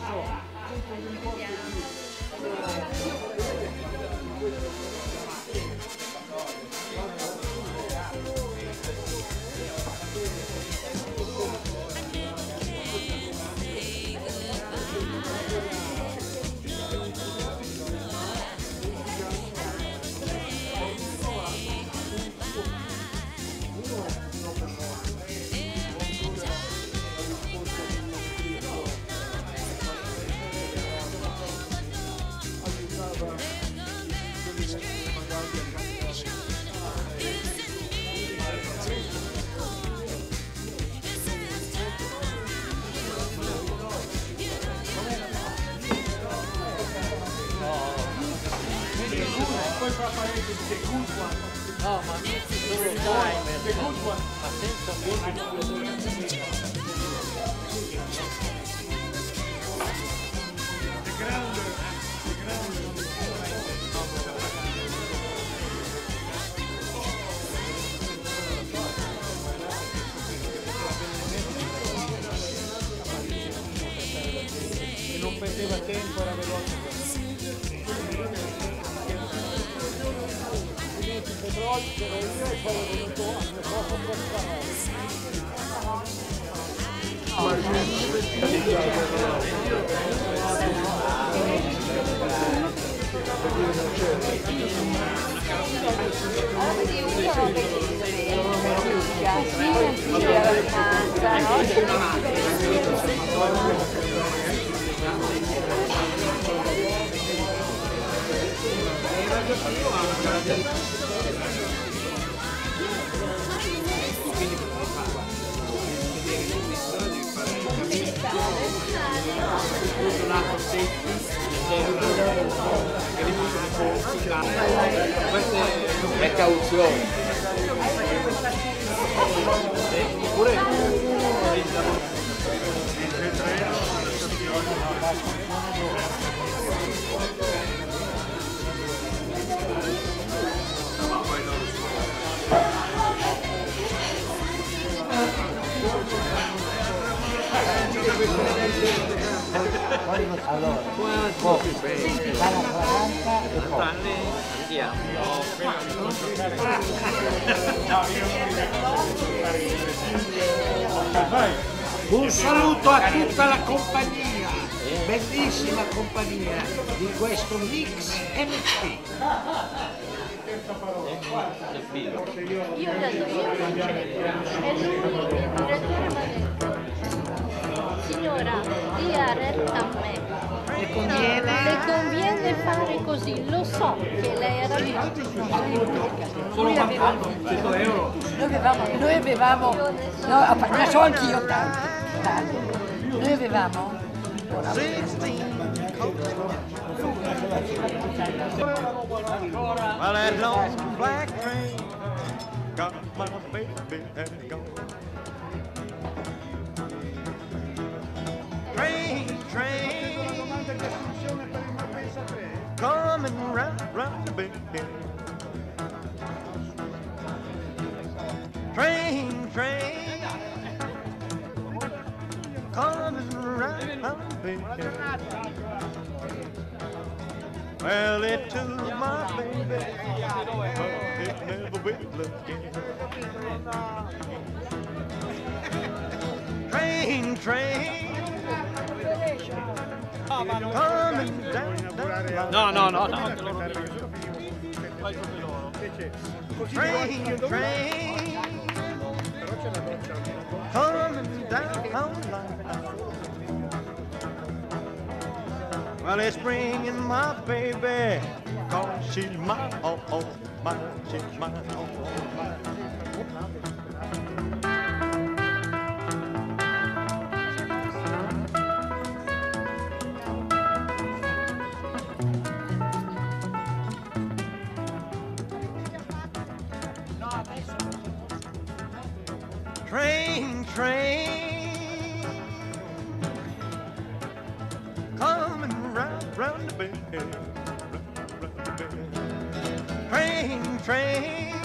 No, ma solo timer, ma senza musica. E non perdeva tempo, era veloce. Però c'ero io e poi è venuto a mio poco È cauzione. Allora, dalla 40 e poi. Un saluto a tutta la compagnia, bellissima compagnia di questo Mix MC. Io ho detto, io non c'ero, e lui, il direttore mi ha detto, signora, dia retta a me. Le conviene fare così, lo so che lei era lì. Noi avevamo, no, ne so anch'io tanto. Noi avevamo Well, that long black train got my baby and gone. Train, coming round the bend. Train, coming round the bend. Well, it took my baby, but it never will again. Train, coming down. No. Train, coming down line. Well, it's bringing my baby, 'cause she's mine, oh, mine, she's mine, oh, mine. Train, coming round the bend, round the bend. Train,